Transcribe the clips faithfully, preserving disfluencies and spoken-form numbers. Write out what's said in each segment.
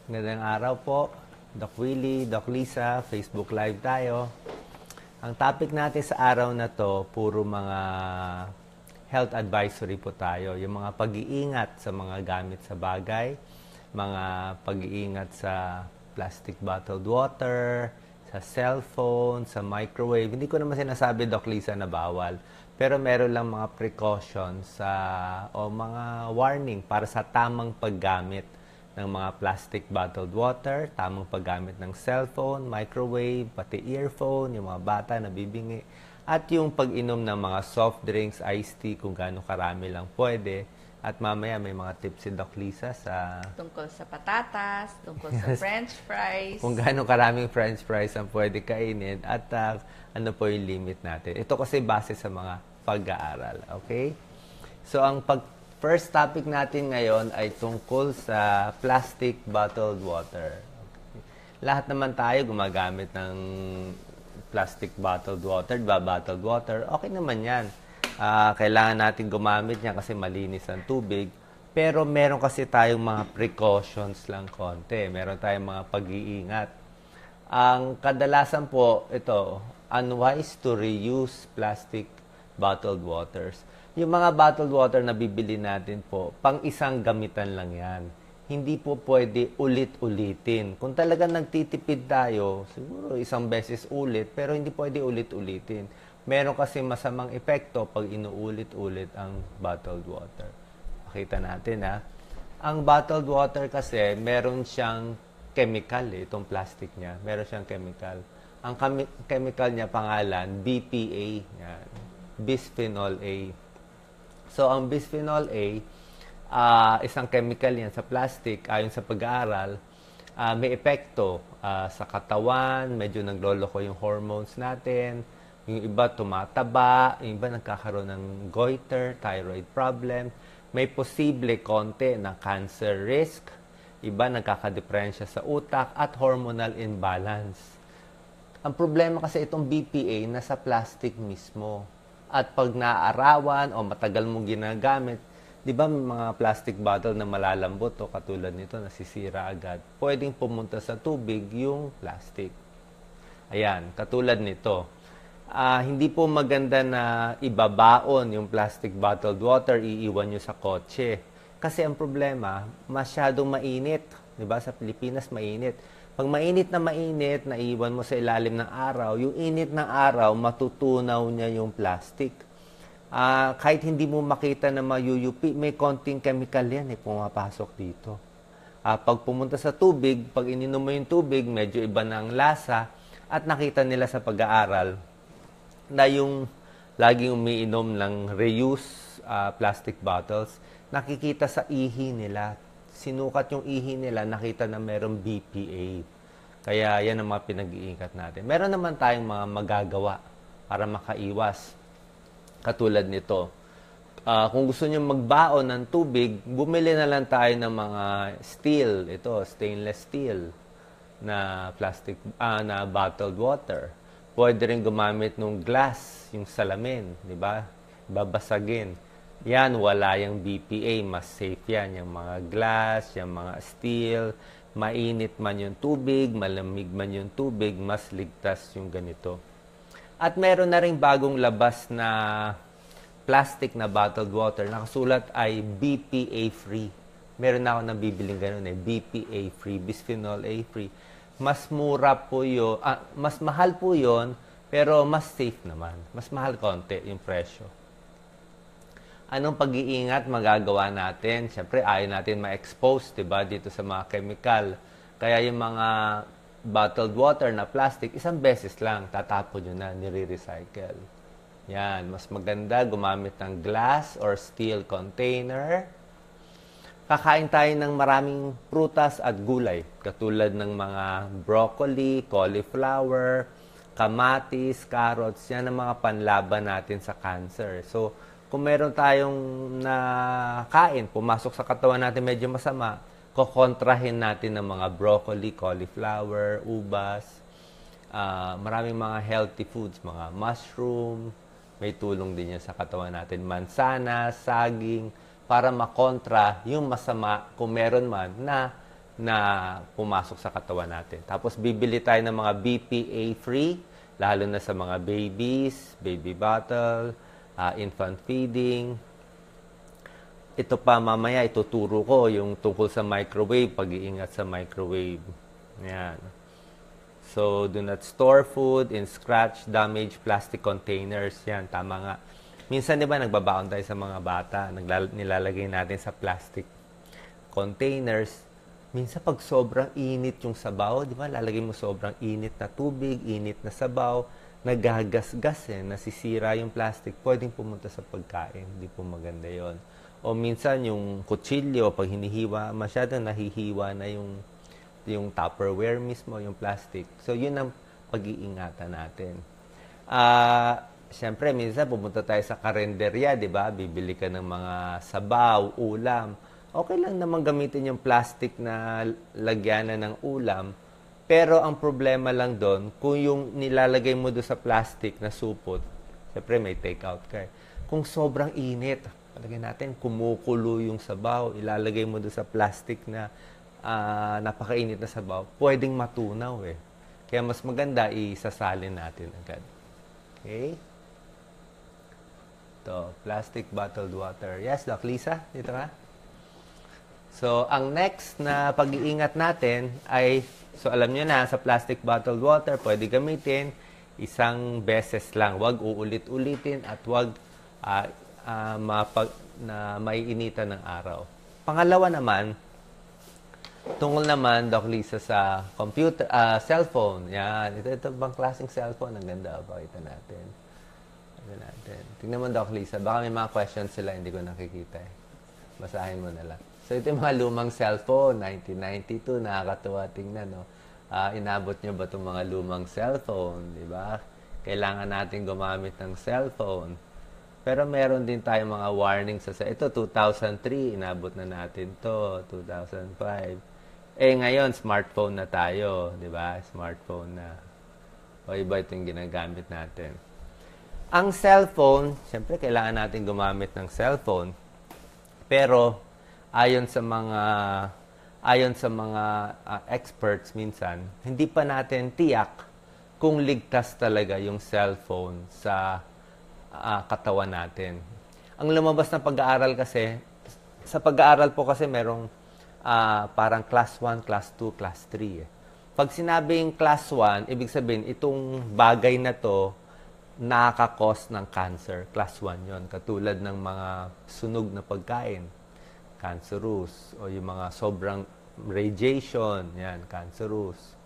Magandang araw po, Doc Willie, Doc Lisa, Facebook Live tayo. Ang topic natin sa araw na to, puro mga health advisory po tayo. Yung mga pag-iingat sa mga gamit sa bagay, mga pag-iingat sa plastic bottled water, sa cellphone, sa microwave. Hindi ko naman sinasabi, Doc Lisa, na bawal. Pero meron lang mga precautions sa, o mga warning para sa tamang paggamit ng mga plastic bottled water, tamang paggamit ng cellphone, microwave, pati earphone, yung mga bata na bibingi, at yung pag-inom ng mga soft drinks, iced tea, kung gaano karami lang pwede. At mamaya may mga tips si Doc Lisa sa Tungkol sa patatas, tungkol sa french fries. kung gaano karaming french fries ang pwede kainin at uh, ano po yung limit natin. Ito kasi base sa mga pag-aaral. Okay? So, ang pag first topic natin ngayon ay tungkol sa plastic bottled water. Okay. Lahat naman tayo gumagamit ng plastic bottled water, diba? Bottled water, okay naman yan. Uh, kailangan natin gumamit niya kasi malinis ang tubig. Pero meron kasi tayong mga precautions lang konti. Meron tayong mga pag-iingat. Ang kadalasan po, ito, unwise to reuse plastic bottled waters. Yung mga bottled water na bibili natin po, pang isang gamitan lang yan. Hindi po pwede ulit-ulitin. Kung talagang nagtitipid tayo, siguro isang beses ulit, pero hindi pwede ulit-ulitin. Meron kasi masamang epekto pag inuulit-ulit ang bottled water. Makita natin ha. Ang bottled water kasi, meron siyang chemical eh, itong plastic niya. Meron siyang chemical. Ang chemical niya pangalan, B P A. Yan. Bisphenol A. So, ang bisphenol A, uh, isang chemical yan sa plastic, ayon sa pag-aaral, uh, may epekto uh, sa katawan, medyo nagloloko yung hormones natin, yung iba tumataba, yung iba nagkakaroon ng goiter, thyroid problem, may posible konti na cancer risk, iba nagkakadepresya sa utak at hormonal imbalance. Ang problema kasi itong B P A nasa plastic mismo. At pag naaarawan o matagal mong ginagamit, di ba may mga plastic bottle na malalambot o katulad nito, nasisira agad. Pwedeng pumunta sa tubig yung plastic. Ayan, katulad nito. Uh, hindi po maganda na ibabaon yung plastic bottled water, iiwan nyo sa kotse. Kasi ang problema, masyadong mainit. Diba? Sa Pilipinas, mainit. Pag mainit na mainit, naiwan mo sa ilalim ng araw, yung init ng araw, matutunaw niya yung plastic. Uh, kahit hindi mo makita na mayuyupi, may konting chemical yan eh, pumapasok dito. Uh, pag pumunta sa tubig, pag ininom mo yung tubig, medyo iba na ang lasa, at nakita nila sa pag-aaral, na yung laging umiinom ng reuse uh, plastic bottles, nakikita sa ihi nila. Sinukat yung ihi nila, nakita na merong B P A. Kaya yan ang mga pinag-iingat natin. Meron naman tayong mga magagawa para makaiwas. Katulad nito. Uh, kung gusto nyo magbaon ng tubig, bumili na lang tayo ng mga steel. Ito, stainless steel na plastic, uh, na bottled water. Pwede rin gumamit ng glass, yung salamin, di ba? Babasagin. Yan, wala yung B P A, mas safe yan. Yung mga glass, yung mga steel, mainit man yung tubig, malamig man yung tubig, mas ligtas yung ganito. At meron na rin bagong labas na plastic na bottled water. Nakasulat ay B P A-free. Meron na ako nabibiling ganun eh, B P A-free, bisphenol A-free. Mas mura po yun, ah, mas mahal po yun, pero mas safe naman. Mas mahal konti yung presyo. Anong pag-iingat magagawa natin? Siyempre, ayaw natin ma-expose, diba, dito sa mga chemical. Kaya yung mga bottled water na plastic, isang beses lang, tatapon nyo na, nire-recycle. Yan, mas maganda gumamit ng glass or steel container. Kakain tayo ng maraming prutas at gulay, katulad ng mga broccoli, cauliflower, kamatis, carrots, yan ang mga panlaban natin sa cancer. So, kung meron tayong nakain, pumasok sa katawan natin medyo masama, kukontrahin natin ng mga broccoli, cauliflower, ubas, uh, maraming mga healthy foods, mga mushroom, may tulong din yan sa katawan natin, mansana, saging, para makontra yung masama kung meron man na na pumasok sa katawan natin. Tapos bibili tayo ng mga B P A-free, lalo na sa mga babies, baby bottle, uh, infant feeding. Ito pa mamaya, ituturo ko yung tungkol sa microwave, pag-iingat sa microwave. Yan. So, do not store food in scratch, damaged plastic containers. Yan, tama nga. Minsan, di ba, nagbabaon tayo sa mga bata, naglal- nilalagay natin sa plastic containers. Minsan, pag sobrang init yung sabaw, di ba, lalagay mo sobrang init na tubig, init na sabaw, nagagasgas eh, nasisira yung plastic, pwedeng pumunta sa pagkain. Hindi po maganda yon. O minsan, yung kutsilyo, pag hinihiwa, masyado nahihiwa na yung yung Tupperware mismo, yung plastic. So, yun ang pag-iingatan natin. Ah... Uh, Siyempre, minsan pumunta tayo sa karenderya, di ba? Bibili ka ng mga sabaw, ulam. Okay lang naman gamitin yung plastic na lagyanan ng ulam. Pero ang problema lang doon, kung yung nilalagay mo doon sa plastic na supot, siyempre may take out ka. Kung sobrang init, palagay natin, kumukulo yung sabaw, ilalagay mo doon sa plastic na uh, napakainit na sabaw, pwedeng matunaw eh. Kaya mas maganda, isasalin natin agad. Okay? To plastic bottled water. Yes, Doc Lisa, dito ka. So, ang next na pag-iingat natin ay, so alam nyo na, sa plastic bottled water, pwede gamitin isang beses lang. Huwag uulit-ulitin at huwag uh, uh, mapag, na maiinitan ng araw. Pangalawa naman, tungkol naman, Doc Lisa, sa computer, uh, cellphone. Yan. Ito, ito bang klaseng cellphone? Ang ganda. Pakita natin. natin. Tingnan mo, Doc Lisa. Baka may mga questions sila, hindi ko nakikita eh. Basahin mo na lang. So, ito yung mga lumang cellphone, nineteen ninety-two, nakakatuwa tingnan, no? Uh, inabot nyo ba itong mga lumang cellphone, di ba? Kailangan natin gumamit ng cellphone. Pero meron din tayong mga warnings sa ito, two thousand three, inabot na natin to, two thousand five. Eh, ngayon, smartphone na tayo, di ba? Smartphone na. O iba ito yung ginagamit natin. Ang cellphone, siyempre kailangan natin gumamit ng cellphone. Pero ayon sa mga ayon sa mga uh, experts minsan, hindi pa natin tiyak kung ligtas talaga yung cellphone sa uh, katawan natin. Ang lumabas na pag-aaral kasi, sa pag-aaral po kasi merong uh, parang class one, class two, class three. Eh. Pag sinabing class one, ibig sabihin itong bagay na to nakaka-cause ng cancer. Class one yon. Katulad ng mga sunog na pagkain, cancerous. O yung mga sobrang radiation, yan, cancerous.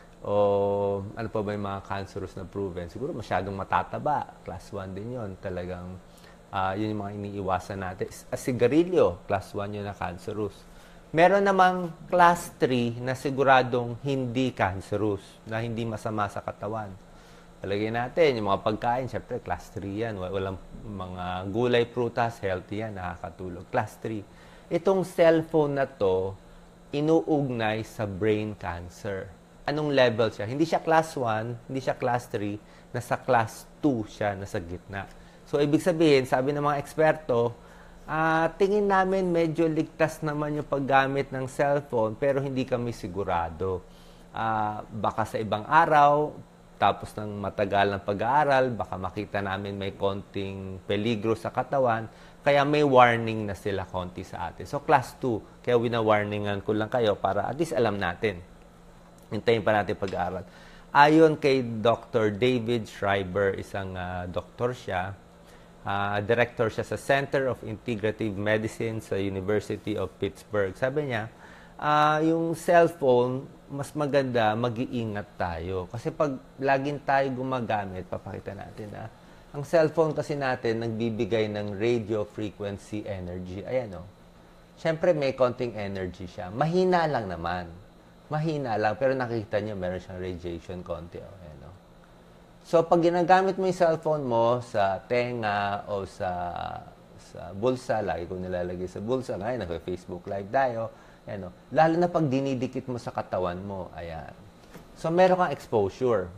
O ano pa ba yung mga cancerous na proven? Siguro masyadong matataba. Class one din yon. Talagang, uh, yun yung mga iniiwasan natin. A sigarilyo, class one yun na cancerous. Meron namang class three na siguradong hindi cancerous, na hindi masama sa katawan. Talagay natin, yung mga pagkain, syempre, class three yan. Walang mga gulay, prutas, healthy yan, nakakatulog. Class three. Itong cellphone na to, inuugnay sa brain cancer. Anong level siya? Hindi siya class one, hindi siya class three, nasa class two siya, nasa gitna. So, ibig sabihin, sabi ng mga eksperto, uh, tingin namin medyo ligtas naman yung paggamit ng cellphone, pero hindi kami sigurado. Uh, baka sa ibang araw, tapos ng matagal ng pag-aaral, baka makita namin may konting peligro sa katawan, kaya may warning na sila konti sa atin. So, class two, kaya wina-warningan ko lang kayo para at least alam natin. Hintayin pa natin pag-aaral. Ayon kay Doctor David Schreiber, isang uh, doktor siya, uh, director siya sa Center of Integrative Medicine sa University of Pittsburgh. Sabi niya, uh, yung cellphone, mas maganda, mag-iingat tayo. Kasi pag laging tayo gumagamit, papakita natin ha, ang cellphone kasi natin, nagbibigay ng radio frequency energy. Ayan o. Siyempre, may konting energy siya. Mahina lang naman. Mahina lang. Pero nakikita niyo, meron siyang radiation konti. O. Ayan o. So, pag ginagamit mo yung cellphone mo sa tenga o sa, sa bulsa, lagi ko nilalagay sa bulsa. Ngayon, nag-Facebook Live tayo. Ano, lalo na pag dinidikit mo sa katawan mo, ayan. So, meron kang exposure.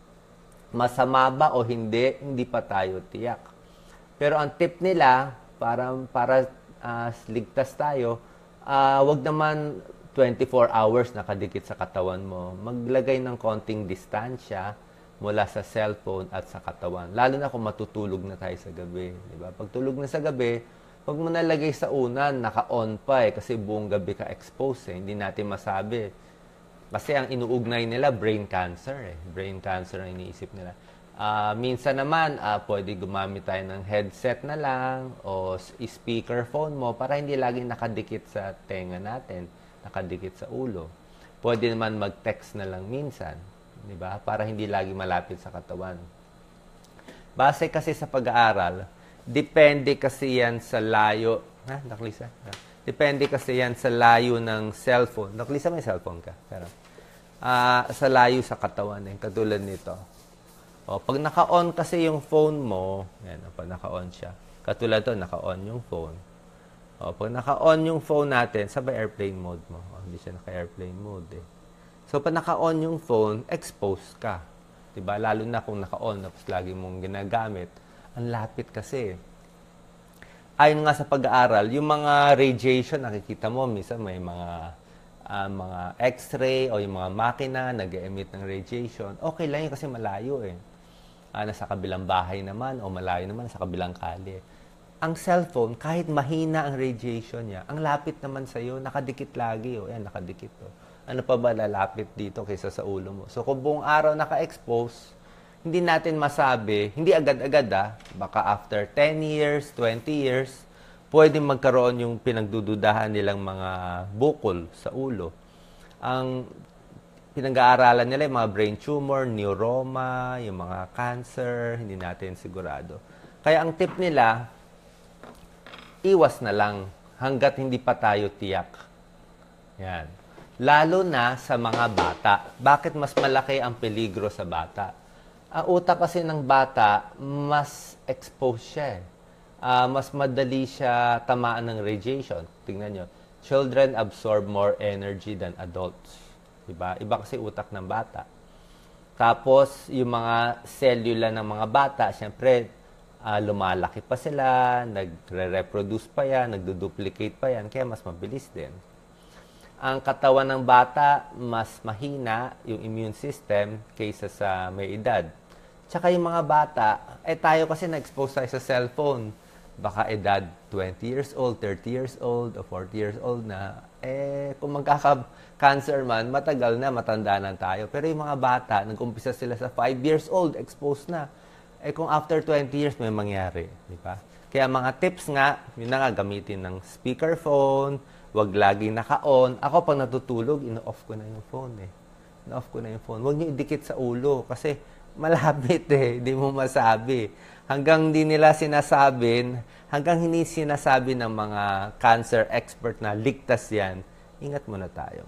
Masama ba o hindi, hindi pa tayo tiyak. Pero ang tip nila, para, para uh, ligtas tayo, uh, wag naman twenty-four hours nakadikit sa katawan mo, maglagay ng konting distansya mula sa cellphone at sa katawan. Lalo na kung matutulog na tayo sa gabi. Diba? Pag tulog na sa gabi, huwag mo nalagay sa unan, naka-on pa eh, kasi buong gabi ka exposed eh. Hindi natin masabi. Kasi ang inuugnay nila, brain cancer eh. Brain cancer ang iniisip nila. Uh, minsan naman, uh, pwede gumamit tayo ng headset na lang o speakerphone mo para hindi laging nakadikit sa tenga natin, nakadikit sa ulo. Pwede naman mag-text na lang minsan, di ba? Para hindi lagi malapit sa katawan. Base kasi sa pag-aaral, depende kasi yan sa layo. Ha? Naklisa? Depende kasi yan sa layo ng cellphone. Naklisa, may cellphone ka. Pero, uh, sa layo sa katawan. Eh. Katulad nito. O, pag naka-on kasi yung phone mo, yan, pag naka-on siya. Katulad to, naka-on yung phone. O, pag naka-on yung phone natin, sabay airplane mode mo. O, hindi siya naka-airplane mode eh. So, pag naka-on yung phone, exposed ka. Diba? Lalo na kung naka-on, tapos lagi mong ginagamit. Ang lapit kasi. Ayon nga sa pag-aaral, yung mga radiation, nakikita mo, minsan may mga uh, mga x-ray o yung mga makina nag-emit ng radiation. Okay lang yun kasi malayo eh. Uh, nasa kabilang bahay naman o malayo naman sa kabilang kalye. Ang cellphone, kahit mahina ang radiation niya, ang lapit naman sa'yo, nakadikit lagi. O, yan, nakadikit. O. Ano pa ba lalapit dito kaysa sa ulo mo? So, kung buong araw naka-expose, hindi natin masabi, hindi agad-agad ah, baka after ten years, twenty years, pwedeng magkaroon yung pinagdududahan nilang mga bukol sa ulo. Ang pinag-aaralan nila yung mga brain tumor, neuroma, yung mga cancer, hindi natin sigurado. Kaya ang tip nila, iwas na lang hanggat hindi pa tayo tiyak. Yan. Lalo na sa mga bata. Bakit mas malaki ang peligro sa bata? Ang utak kasi ng bata, mas exposed siya. Uh, mas madali siya tamaan ng radiation. Tingnan nyo. Children absorb more energy than adults. Diba? Iba kasi utak ng bata. Tapos, yung mga cellula ng mga bata, syempre, uh, lumalaki pa sila, nagre-reproduce pa yan, nagduduplicate pa yan, kaya mas mabilis din. Ang katawan ng bata, mas mahina yung immune system kaysa sa may edad. Tsaka yung mga bata, eh tayo kasi na-expose tayo sa cellphone. Baka edad twenty years old, thirty years old, o forty years old na. Eh, kung magkaka-cancer man, matagal na, matanda na tayo. Pero yung mga bata, nag-umpisa sila sa five years old, exposed na. Eh, kung after twenty years, may mangyari. Di ba? Kaya mga tips nga, yun na nga, gamitin ng speakerphone, wag laging naka-on. Ako, pag natutulog, ino-off ko na yung phone eh. Ino-off ko na yung phone. Huwag niyo idikit sa ulo kasi malapit eh. Hindi mo masabi. Hanggang hindi nila sinasabi, hanggang hindi sinasabi ng mga cancer expert na ligtas yan, ingat muna tayo.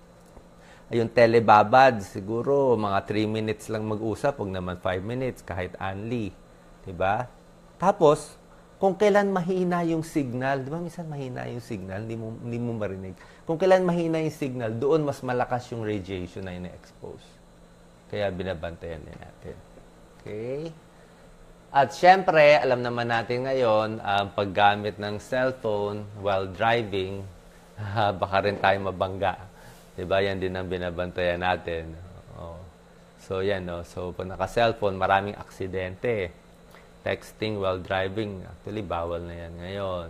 Ayun, telebabad, siguro mga three minutes lang mag-usap, huwag naman five minutes, kahit only. Diba? Tapos, kung kailan mahina yung signal, di ba minsan mahina yung signal, hindi mo, hindi mo marinig. Kung kailan mahina yung signal, doon mas malakas yung radiation na ina-expose. Kaya binabantayan din natin. Okay? At syempre, alam naman natin ngayon, ang uh, paggamit ng cellphone while driving, uh, baka rin tayo mabangga. Diba? Yan din ang binabantayan natin. Oh. So, yan. No? So, pag naka-cellphone, maraming aksidente. Texting while driving, actually, bawal na yan ngayon.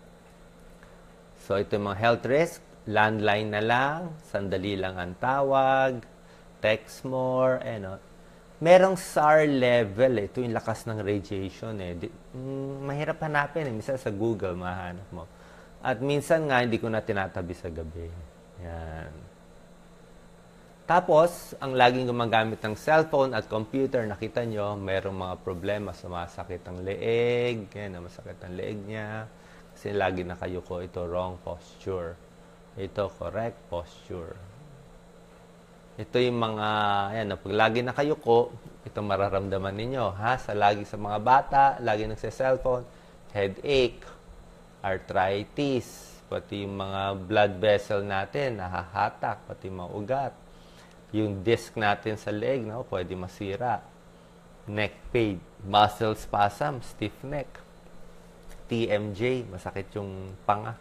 So, ito yung mga health risk. Landline na lang, sandali lang ang tawag, text more, eh, no? Merong S A R level, eh. Ito yung lakas ng radiation, eh. Di, mm, mahirap hanapin, eh. Minsan sa Google, mahanap mo. At minsan nga, hindi ko na tinatabi sa gabi. Yan. Tapos, ang laging gumagamit ng cellphone at computer, nakita nyo, mayroong mga problema, sumasakit ang leeg, yan, masakit ang leeg niya. Kasi lagi nakayuko, ito wrong posture. Ito correct posture. Ito yung mga, yan, pag lagi nakayuko, ito mararamdaman ninyo, ha? Sa lagi sa mga bata, lagi nagsa-cellphone, headache, arthritis, pati yung mga blood vessel natin, nahahatak, pati mga ugat. Yung disc natin sa leg, no, pwede masira. Neck pain, muscle spasm, stiff neck. T M J, masakit yung panga.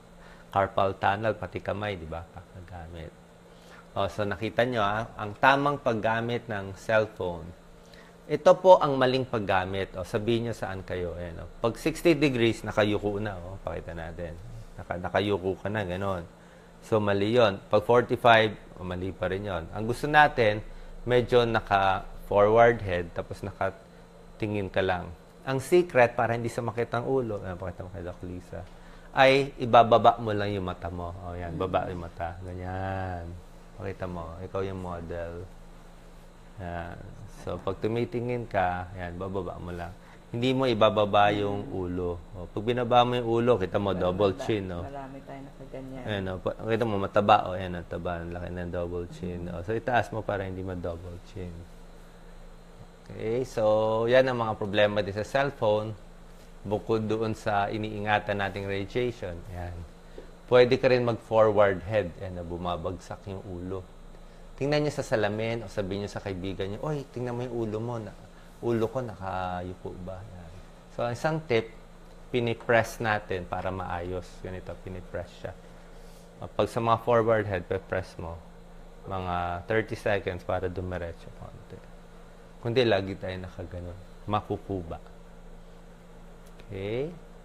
carpal tunnel, pati kamay, di ba? Kakagamit. O, so nakita nyo, ah, ang tamang paggamit ng cellphone. Ito po ang maling paggamit. O, sabihin nyo saan kayo. Ayan, o. Pag sixty degrees, nakayuko na. O, pakita natin. Naka, nakayuko ka na, gano'n. So, mali yun. Pag forty-five, o, mali pa rin yun. Ang gusto natin, medyo naka-forward head, tapos nakatingin ka lang. Ang secret, para hindi sumakit ang ulo, ayan, pakita mo kay Doc Lisa, ay ibababa mo lang yung mata mo. O, yan, baba yung mata. Ganyan. Pakita mo, ikaw yung model. Yan. So, pag tumitingin ka, yan, bababa mo lang. Hindi mo ibababa yung ulo. O, pag binaba mo yung ulo, kita mo, double chin. O. Marami tayo nakaganyan. Ayan, o, pa- kita mo, mataba. O, yan, ang taba. Ang laki ng double chin. O, so, itaas mo para hindi ma-double chin. Okay, so, yan ang mga problema din sa cellphone. Bukod doon sa iniingatan nating radiation. Yan. Pwede ka rin mag-forward head. Yan, na bumabagsak yung ulo. Tingnan nyo sa salamin o sabihin nyo sa kaibigan nyo, oy, tingnan mo yung ulo mo. Na, ulo ko nakayuko ba? Yan. So, isang tip, pinipress natin para maayos. Ganito, pinipress siya. Pag sa mga forward head, pe-press mo. Mga thirty seconds para dumiretso konti. Kundi lagi tayo nakaganon. Makukuba. Okay.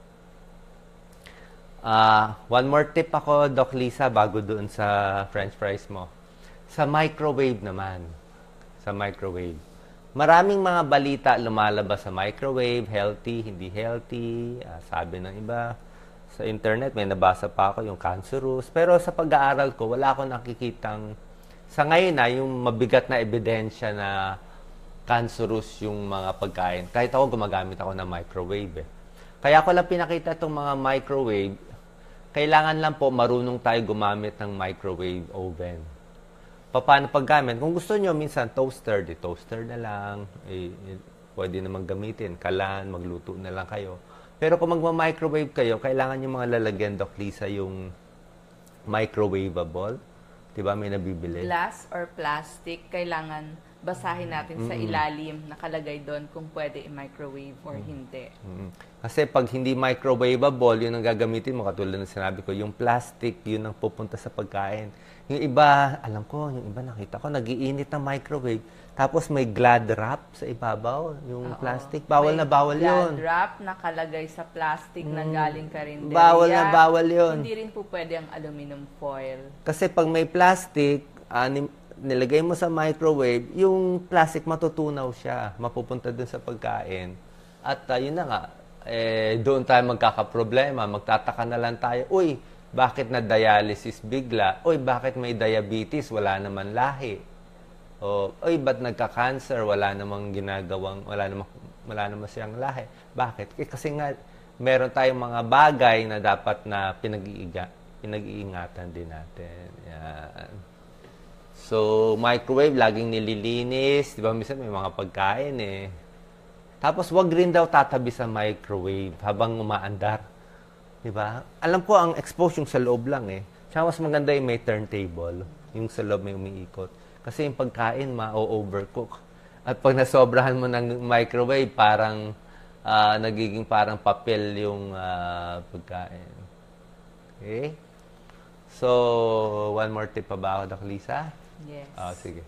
Uh, one more tip ako, Doc Lisa, bago doon sa french fries mo. Sa microwave naman. Sa microwave. Maraming mga balita lumalabas sa microwave, healthy, hindi healthy, uh, sabi ng iba. Sa internet, may nabasa pa ako yung cancerous. Pero sa pag-aaral ko, wala akong nakikitang, sa ngayon na, yung mabigat na ebidensya na cancerous yung mga pagkain. Kahit ako, gumagamit ako ng microwave eh. Kaya ako lang pinakita itong mga microwave, kailangan lang po marunong tayo gumamit ng microwave oven. Paano paggamit? Kung gusto nyo, minsan toaster, di toaster na lang, eh, eh, pwede naman gamitin, kalan, magluto na lang kayo. Pero kung magma-microwave kayo, kailangan yung mga lalagyan, Doc Lisa, yung microwavable. Diba, may nabibili? Glass or plastic, kailangan basahin natin sa ilalim, nakalagay doon kung pwede i-microwave or hindi. Mm-hmm. Kasi pag hindi microwavable, yun ang gagamitin mo. Katulad ng sinabi ko, yung plastic, yun ang pupunta sa pagkain. Yung iba, alam ko, yung iba nakita ko, nagiinit ng microwave. Tapos may glad wrap sa ibabaw, yung Oo. plastic. Bawal May na bawal yun. glad wrap nakalagay sa plastic na galing karinderya. Bawal na bawal yun. Hindi rin po pwede ang aluminum foil. Kasi pag may plastic, uh, nilagay mo sa microwave, yung plastic matutunaw siya, mapupunta dun sa pagkain. At uh, yun na nga, eh, doon tayo magkakaproblema, magtataka na lang tayo, uy, bakit na dialysis bigla? Uy, bakit may diabetes? Wala naman lahi. O, uy, ba't nagka-cancer? Wala namang ginagawang, wala namang, wala namang siyang lahi. Bakit? Eh, kasi nga, meron tayong mga bagay na dapat na pinag-iiga, pinag-iingatan din natin. Yan. So, microwave, laging nililinis. Di ba, minsan may mga pagkain eh. Tapos, wag rin daw tatabi sa microwave habang umaandar. Di ba? Alam ko, ang expose yung sa loob lang eh. Tsaka mas maganda yung may turntable. Yung sa loob may umiikot. Kasi yung pagkain, ma-overcook. At pag nasobrahan mo ng microwave, parang uh, nagiging parang papel yung uh, pagkain. Okay? So, one more tip pa ba ako, Doc Lisa? Yes. Ah, sige.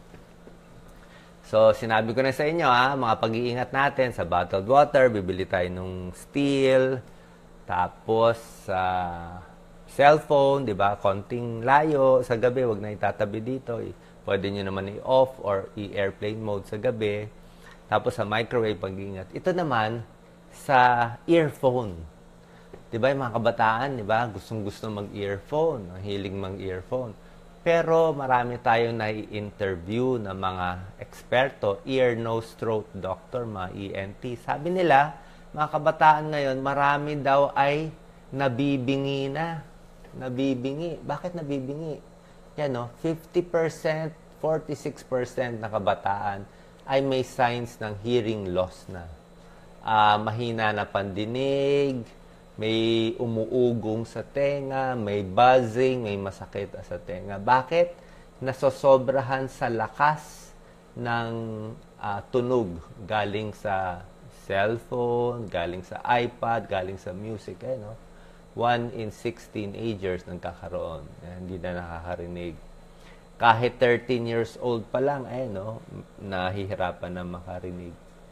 So, sinabi ko na sa inyo, ha, mga pag-iingat natin sa bottled water, bibili tayo ng steel, tapos sa uh, cellphone, di ba, konting layo sa gabi, wag na itatabi dito. Pwede nyo naman i-off or i-airplane mode sa gabi. Tapos sa microwave, pag-iingat. Ito naman, sa earphone. Di ba, yung mga kabataan, di ba, gustong-gusto mag-earphone, ang hilig mag-earphone. Pero marami tayong nai-interview na mga eksperto, ear, nose, throat doctor, mga E N T. Sabi nila, mga kabataan ngayon, marami daw ay nabibingi na. Nabibingi. Bakit nabibingi? Yan, no? fifty percent, forty-six percent na kabataan ay may signs ng hearing loss na. Uh, mahina na pandinig, may umuugong sa tenga, may buzzing, may masakit sa tenga. Bakit? Nasosobrahan sa lakas ng uh, tunog galing sa cellphone, galing sa iPad, galing sa music. Eh, no? one in six teenagers nagkakaroon. Yan, hindi na nakakarinig. Kahit thirteen years old pa lang, eh, no, nahihirapan na makarinig.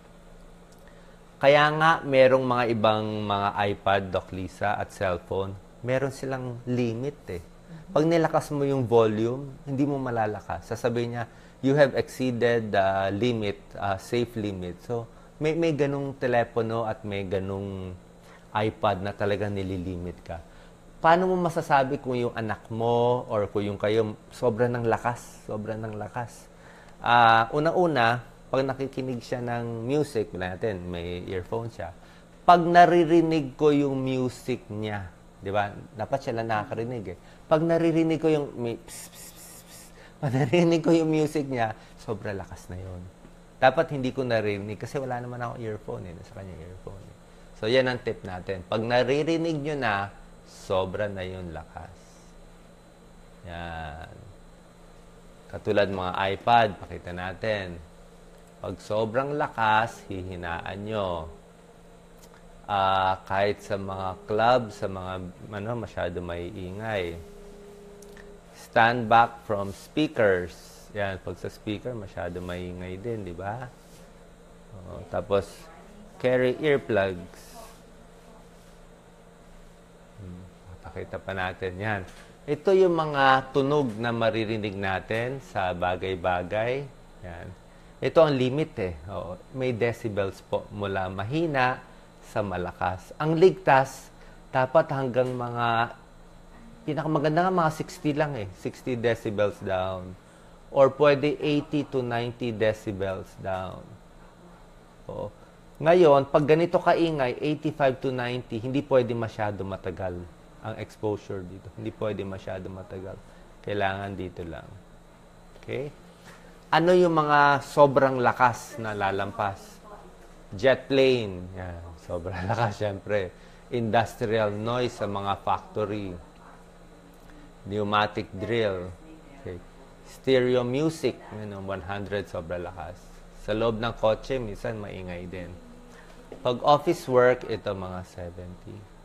Kaya nga, merong mga ibang mga iPad, Doc Lisa, at cellphone, meron silang limit eh. Pag nilakas mo yung volume, hindi mo malalakas. Sasabihin niya, you have exceeded the limit, uh, safe limit. So, may, may ganung telepono at may ganung iPad na talagang nililimit ka. Paano mo masasabi kung yung anak mo or kung yung kayo sobrang ng lakas, sobrang ng lakas? Uh, unang-una, pag nakikinig siya ng music, natin, may earphone siya, pag naririnig ko yung music niya, di ba? Dapat siya lang nakakarinig eh. Pag naririnig ko yung, may pss, pss, pss, pss, pag naririnig ko yung music niya, sobrang lakas na yon. Dapat hindi ko naririnig kasi wala naman ako earphone eh, nasa kanya earphone eh. So, yan ang tip natin. Pag naririnig nyo na, sobra na yung lakas. Yan. Katulad mga iPad, pakita natin. Pag sobrang lakas, hihinaan nyo. Uh, kahit sa mga club, sa mga ano, masyado may ingay. Stand back from speakers. Yan, pag sa speaker, masyado may ingay din, di ba? Uh, tapos, carry earplugs. Pakita pa natin yan. Ito yung mga tunog na maririnig natin sa bagay-bagay. Yan. Ito ang limit eh. Oo. May decibels po mula mahina sa malakas. Ang ligtas, dapat hanggang mga, pinakamaganda nga mga sixty lang eh. sixty decibels down. Or pwede eighty to ninety decibels down. Oo. Ngayon, pag ganito kaingay, eighty-five to ninety, hindi pwede masyado matagal ang exposure dito. Hindi pwede masyado matagal. Kailangan dito lang. Okay? Ano yung mga sobrang lakas na lalampas? Jet plane. Yan. Sobrang lakas, syempre. Industrial noise sa mga factory. Pneumatic drill. Okay. Stereo music. Yan, one hundred, sobrang lakas. Sa loob ng kotse, minsan maingay din. Pag office work, ito mga seventy.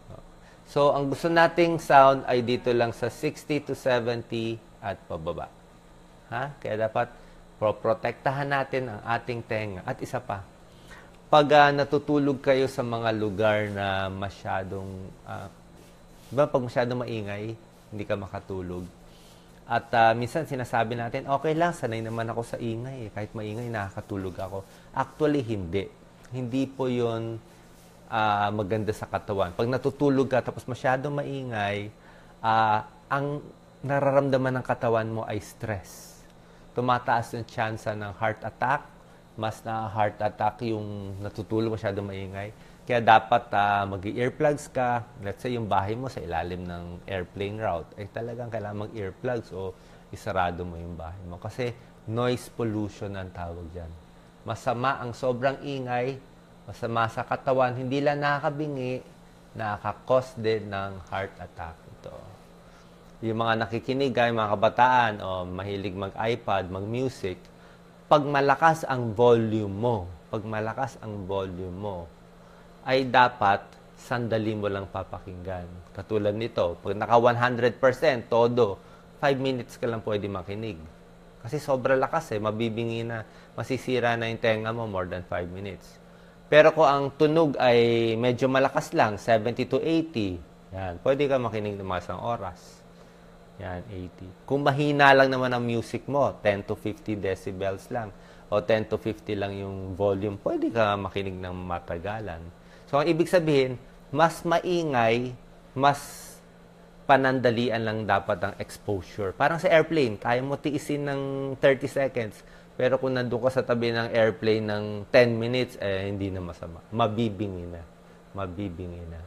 So, ang gusto nating sound ay dito lang sa sixty to seventy at pababa. Ha? Kaya dapat protektahan natin ang ating tenga. At isa pa, pag uh, natutulog kayo sa mga lugar na masyadong, uh, diba, pag masyadong maingay, hindi ka makatulog. At uh, minsan sinasabi natin, okay lang, sanay naman ako sa ingay. Kahit maingay, nakakatulog ako. Actually, hindi. Hindi po yun Uh, maganda sa katawan. Pag natutulog ka tapos masyadong maingay, uh, ang nararamdaman ng katawan mo ay stress. Tumataas yung chance ng heart attack. Mas na heart attack yung natutulog masyadong maingay. Kaya dapat uh, mag-earplugs ka. Let's say yung bahay mo sa ilalim ng airplane route. Eh talagang kailangan mag-earplugs o isarado mo yung bahay mo. Kasi noise pollution ang tawag dyan. Masama ang sobrang ingay, masama sa katawan, hindi lang nakakabingi, nakakakos din ng heart attack. Ito. Yung mga nakikinig ay mga kabataan o mahilig mag-iPad, mag-music, pag malakas ang volume mo, pag malakas ang volume mo, ay dapat sandali mo lang papakinggan. Katulad nito, pag naka one hundred percent, todo, five minutes ka lang pwede makinig. Kasi sobra lakas eh, mabibingi na, masisira na yung tenga mo more than five minutes. Pero kung ang tunog ay medyo malakas lang, seventy to eighty, yan, pwede ka makinig ng mga isang oras. Yan, eighty. Kung mahina lang naman ang music mo, ten to fifty decibels lang, o ten to fifty lang yung volume, pwede ka makinig ng matagalan. So, ang ibig sabihin, mas maingay, mas panandalian lang dapat ang exposure. Parang sa airplane, kaya mo tiisin ng thirty seconds. Pero kung nandun ka sa tabi ng airplane ng ten minutes, eh, hindi na masama. Mabibingi na. Mabibingi na.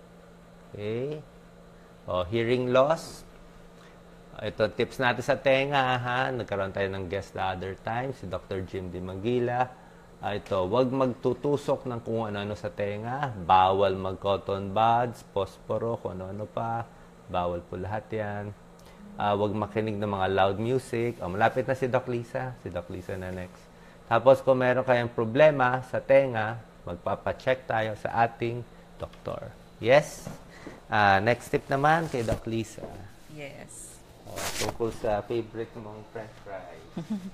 Okay? O, hearing loss. Ito, tips natin sa tenga, ha? Nagkaroon tayo ng guest the other time, si Doctor Jim Di Maguila. Uh, ito, wag magtutusok ng kung ano-ano sa tenga. Bawal mag-cotton buds, posporo, kung ano-ano pa. Bawal po lahat yan. Uh, wag makinig ng mga loud music. Oh, malapit na si Doc Lisa. Si Doc Lisa na next. Tapos, kung meron kayong problema sa tenga, magpapacheck tayo sa ating doktor. Yes? Ah, next tip naman kay Doc Lisa. Yes. Oh, tungkol sa favorite mong french fries.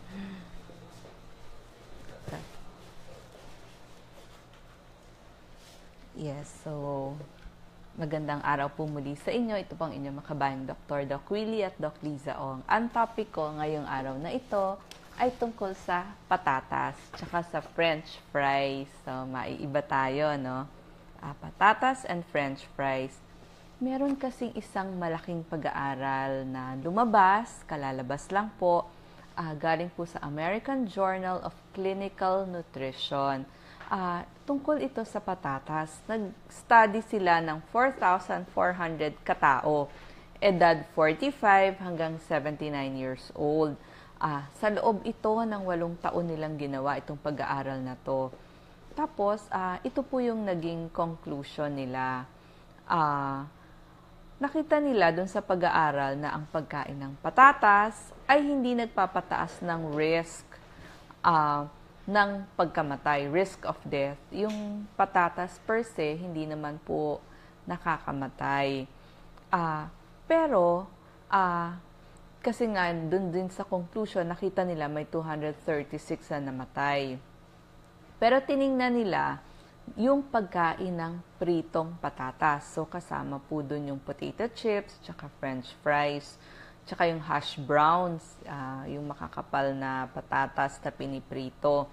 Yes, so magandang araw po muli sa inyo. Ito pong inyong makabayang Doctor Doc Willie at Doc Liza Ong. Ang topic ko ngayong araw na ito ay tungkol sa patatas tsaka sa french fries. So, maiiba tayo, no? Ah, patatas and french fries. Meron kasing isang malaking pag-aaral na lumabas, kalalabas lang po, ah, galing po sa American Journal of Clinical Nutrition. Uh, tungkol ito sa patatas, nag-study sila ng four thousand four hundred katao, edad forty-five hanggang seventy-nine years old. Uh, sa loob ito ng walong taon nilang ginawa itong pag-aaral na to. Tapos, uh, ito po yung naging conclusion nila. Uh, nakita nila dun sa pag-aaral na ang pagkain ng patatas ay hindi nagpapataas ng risk uh, ng pagkamatay, risk of death. Yung patatas per se, hindi naman po nakakamatay. Uh, pero, uh, kasi nga, dun din sa conclusion, nakita nila may two hundred thirty-six na namatay. Pero tiningnan nila yung pagkain ng pritong patatas. So, kasama po dun yung potato chips, tsaka french fries, tsaka yung hash browns, uh, yung makakapal na patatas na piniprito.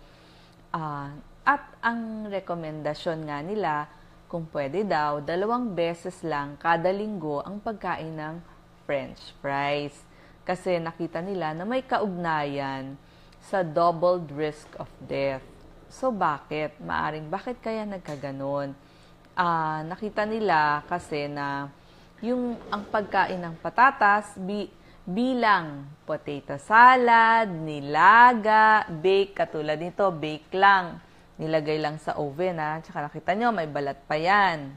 Uh, at ang rekomendasyon nga nila, kung pwede daw, dalawang beses lang kada linggo ang pagkain ng french fries. Kasi nakita nila na may kaugnayan sa doubled risk of death. So bakit? Maaring bakit kaya nagkaganon? Uh, nakita nila kasi na yung ang pagkain ng patatas, bi bilang potato salad, nilaga, bake, katulad nito, bake lang. Nilagay lang sa oven, ha. Tsaka nakita nyo, may balat pa yan.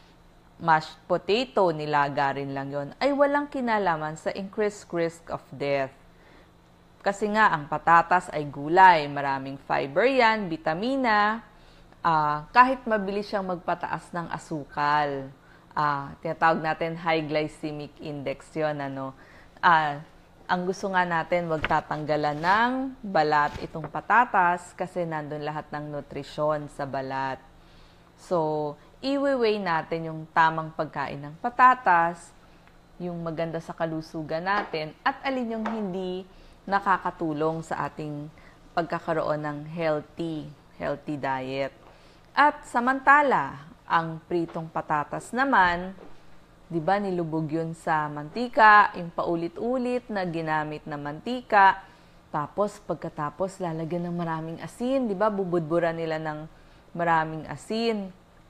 Mashed potato, nilaga rin lang yon, ay walang kinalaman sa increased risk of death. Kasi nga, ang patatas ay gulay. Maraming fiber yan, vitamina. Uh, kahit mabilis siyang magpataas ng asukal. Uh, tinatawag natin high glycemic index yon, ano. Uh, ang gusto nga natin, wag tatanggalan ng balat itong patatas kasi nandun lahat ng nutrisyon sa balat. So, i-weigh natin yung tamang pagkain ng patatas, yung maganda sa kalusugan natin, at alin yung hindi nakakatulong sa ating pagkakaroon ng healthy, healthy diet. At samantala, ang pritong patatas naman, di ba, nilubog yun sa mantika, yung paulit-ulit na ginamit na mantika. Tapos, pagkatapos, lalagyan ng maraming asin. Di ba, bubudburan nila ng maraming asin.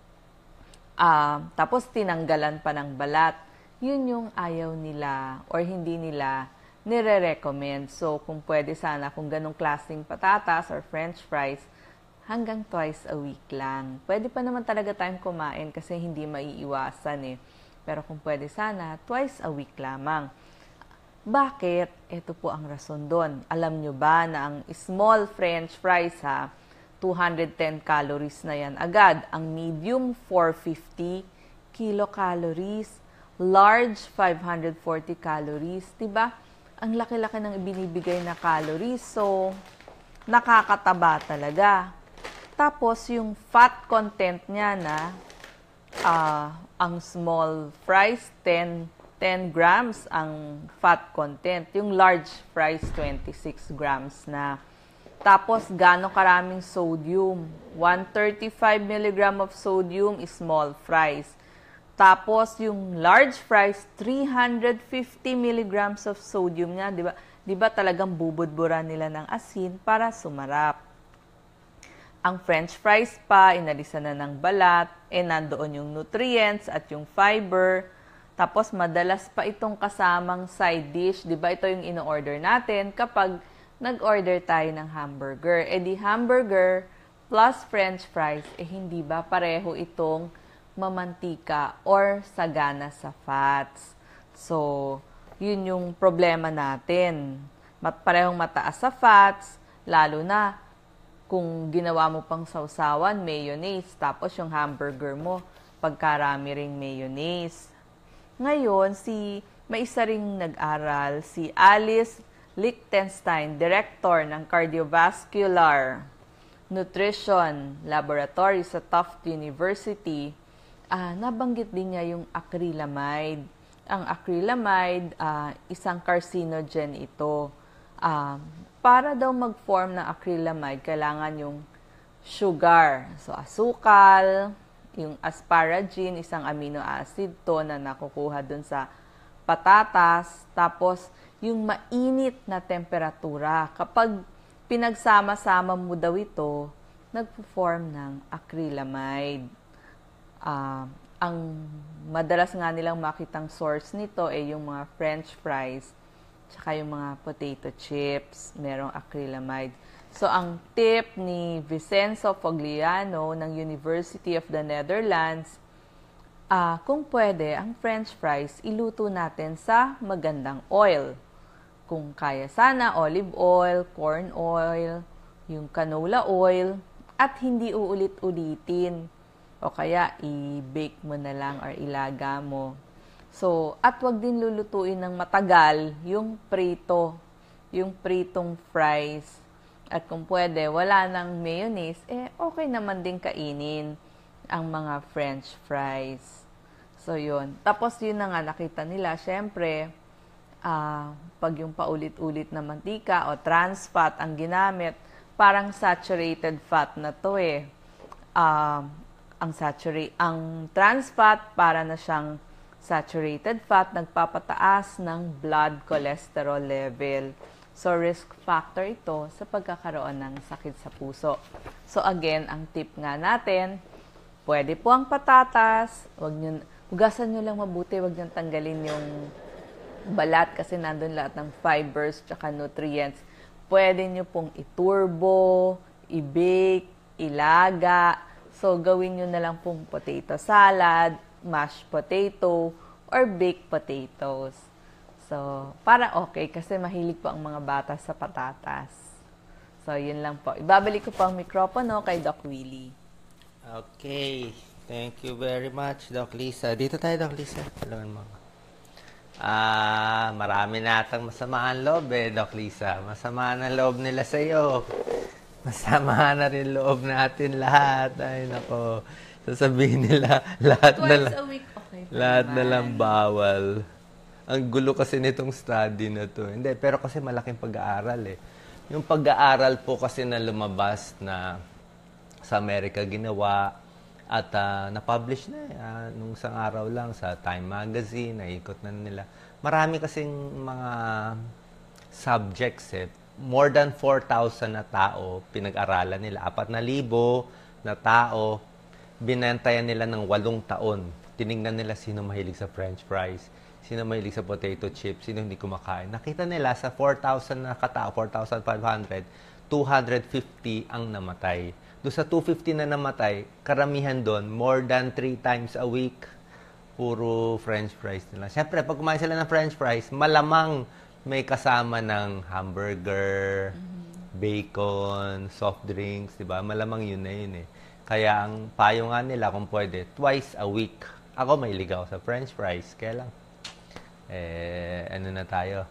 Uh, tapos, tinanggalan pa ng balat. Yun yung ayaw nila or hindi nila nire-recommend. So, kung pwede sana, kung ganong klaseng patatas or french fries, hanggang twice a week lang. Pwede pa naman talaga tayong kumain kasi hindi maiiwasan eh. Pero kung pwede sana, twice a week lamang. Bakit? Ito po ang rason doon. Alam nyo ba na ang small french fries, ha, two hundred ten calories na yan agad. Ang medium, four hundred fifty kilocalories. Large, five hundred forty calories. Diba? Ang laki-laki ng ibinibigay na calories. So, nakakataba talaga. Tapos, yung fat content niya na, Uh, ang small fries, ten grams ang fat content. Yung large fries, twenty-six grams na. Tapos, gaano karaming sodium? one hundred thirty-five milligrams of sodium is small fries. Tapos, yung large fries, three hundred fifty milligrams of sodium niya. Diba, diba talagang bubudburan nila ng asin para sumarap? Ang french fries pa, inalisan na ng balat, eh nandoon yung nutrients at yung fiber. Tapos madalas pa itong kasamang side dish. Di ba ito yung ino-order natin kapag nag-order tayo ng hamburger. Eh di hamburger plus french fries, eh hindi ba pareho itong mamantika or sagana sa fats. So, yun yung problema natin. Mat parehong mataas sa fats, lalo na kung ginawa mo pang sausawan, mayonnaise, tapos yung hamburger mo, pagkarami ring mayonnaise. Ngayon, si may isa ring nag-aral, si Alice Lichtenstein, Director ng Cardiovascular Nutrition Laboratory sa Tufts University, ah, nabanggit din niya yung acrylamide. Ang acrylamide, ah, isang carcinogen ito. Ah, para daw mag-form ng acrylamide, kailangan yung sugar. So, asukal, yung asparagine, isang amino acid to na nakukuha dun sa patatas. Tapos, yung mainit na temperatura. Kapag pinagsama-sama mo daw ito, nagpo-form ng acrylamide. Uh, ang madalas nga nilang makitang source nito ay yung mga French fries, tsaka yung mga potato chips, merong acrylamide. So, ang tip ni Vincenzo Fogliano ng University of the Netherlands, uh, kung pwede, ang French fries, iluto natin sa magandang oil. Kung kaya sana, olive oil, corn oil, yung canola oil, at hindi uulit-ulitin. O kaya, i-bake mo na lang or ilaga mo. So, at wag din lulutuin ng matagal yung prito, yung pritong fries. At kung pwede, wala ng mayonnaise, eh okay naman din kainin ang mga French fries. So, yun. Tapos, yun na nga nakita nila, syempre, uh, pag yung paulit-ulit na mantika o trans fat ang ginamit, parang saturated fat na to eh. Uh, ang, saturate, ang trans fat, para na siyang saturated fat, nagpapataas ng blood cholesterol level. So, risk factor ito sa pagkakaroon ng sakit sa puso. So, again, ang tip nga natin, pwede po ang patatas, wag nyo, hugasan nyo lang mabuti, wag nyo tanggalin yung balat kasi nandun lahat ng fibers tsaka nutrients. Pwede nyo pong iturbo, i-bake, ilaga. So, gawin nyo na lang pong potato salad, mashed potato, or baked potatoes. So, para okay kasi mahilig po ang mga bata sa patatas. So, yun lang po. Ibabalik ko po ang mikropono kay Doc Willie. Okay. Thank you very much, Doc Lisa. Dito tayo, Doc Lisa. Tulungan mo. Ah, marami natang masama ang loob eh, Doc Lisa. Masama ang loob nila sa iyo. Masama na rin loob natin lahat. Ay, nako. Sasabihin nila, lahat Twice na lang, a week, okay pa lahat na naman. lang bawal. Ang gulo kasi nitong study na to. Hindi, pero kasi malaking pag-aaral eh. Yung pag-aaral po kasi na lumabas na sa Amerika ginawa at uh, na-publish na eh, uh, nung isang araw lang sa Time Magazine, naikot na nila. Marami kasing mga subjects eh. More than four thousand na tao pinag-aralan nila. Apat na libo na tao, binantayan nila ng walong taon. Tinignan nila sino mahilig sa French fries, sino mahilig sa potato chips, sino hindi kumakain. Nakita nila sa four thousand na katao, four thousand five hundred, two hundred fifty ang namatay. Doon sa two hundred fifty na namatay, karamihan doon, more than three times a week, puro French fries nila. Siyempre, pag kumain sila ng French fries, malamang may kasama ng hamburger, mm-hmm. bacon, soft drinks, di ba? Malamang yun na yun eh. Kaya ang payo nga nila, kung pwede, twice a week. Ako may ligaw sa French fries. Kaya lang, eh, ano na tayo?